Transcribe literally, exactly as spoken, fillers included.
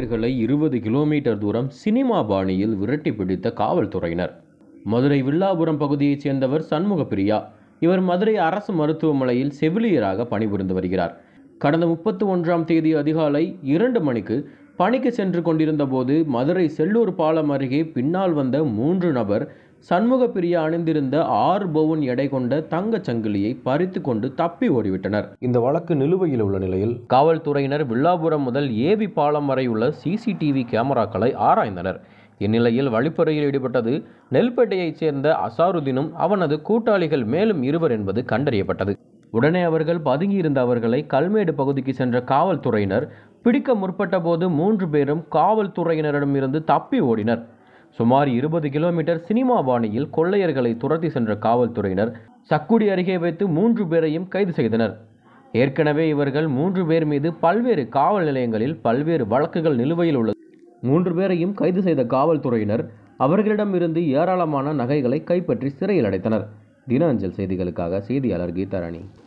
கொள்ளையர்களை இருபது கிலோமீட்டர் தூரம் சினிமா பாணியில் விரட்டி பிடித்த காவல்துறையினர். மதுரை வில்லாபுரம் பகுதியைச் சேர்ந்தவர் சண்முக பிரியா. இவர் மதுரை அரசு மருத்துவமனையில் செவிலியராக பணிபுரிந்து வருகிறார். கடந்த முப்பத்தி ஒன்றாம் தேதி அதிகாலை இரண்டு மணிக்கு பணிக்கு சென்று கொண்டிருந்த போது மதுரை செல்லூர் பாலம் அருகே பின்னால் வந்த மூன்று நபர் சண்முக பிரியா அணிந்திருந்த ஆறு பவுன் எடை கொண்ட தங்கச் சங்கிலியை பறித்து கொண்டு தப்பி ஓடிவிட்டனர். இந்த வழக்கு நிலுவையில் உள்ள நிலையில் காவல்துறையினர் வில்லாபுரம் முதல் ஏவி பாலம் வரை உள்ள சிசிடிவி கேமராக்களை ஆராய்ந்தனர். இந்நிலையில் வழிப்பறையில் ஈடுபட்டது நெல்பேட்டையைச் சேர்ந்த அசாருதீனும் அவனது கூட்டாளிகள் மேலும் இருவர் என்பது கண்டறியப்பட்டது. உடனே அவர்கள் பதுங்கியிருந்த அவர்களை கல்மேடு பகுதிக்கு சென்ற காவல்துறையினர் பிடிக்க முற்பட்ட போது மூன்று பேரும் காவல்துறையினரிடமிருந்து தப்பி ஓடினர். சுமார் இருபது கிலோமீட்டர் சினிமா பாணியில் கொள்ளையர்களை துரத்தி சென்ற காவல்துறையினர் சக்குடி அருகே வைத்து மூன்று பேரையும் கைது செய்தனர். ஏற்கனவே இவர்கள் மூன்று பேர் மீது பல்வேறு காவல் நிலையங்களில் பல்வேறு வழக்குகள் நிலுவையில் உள்ளது. மூன்று பேரையும் கைது செய்த காவல்துறையினர் அவர்களிடமிருந்து ஏராளமான நகைகளை கைப்பற்றி சிறையில் அடைத்தனர். தின அஞ்சல் செய்திகளுக்காக செய்தியாளர் கீதாராணி.